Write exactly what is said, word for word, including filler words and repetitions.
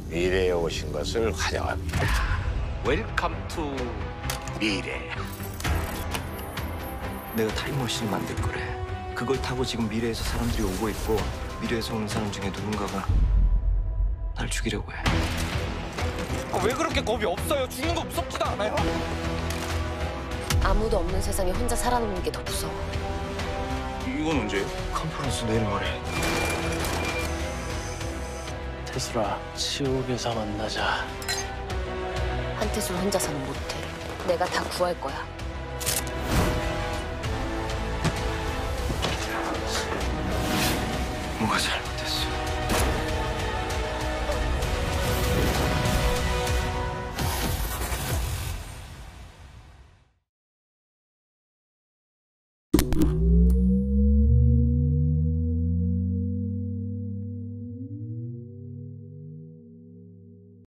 미래에 오신 것을 환영합니다. 웰컴 투 미래. 내가 타임머신을 만들 거래. 그걸 타고 지금 미래에서 사람들이 오고 있고 미래에서 오는 사람 중에 누군가가 날 죽이려고 해. 아, 왜 그렇게 겁이 없어요? 죽는 거 무섭지도 않아요? 아무도 없는 세상에 혼자 살아남는 게 더 무서워. 이건 언제예요? 컨퍼런스 내일 모레. 태수라, 지옥에서 만나자. 한태술 혼자서는 못해. 내가 다 구할 거야. 뭐가 잘못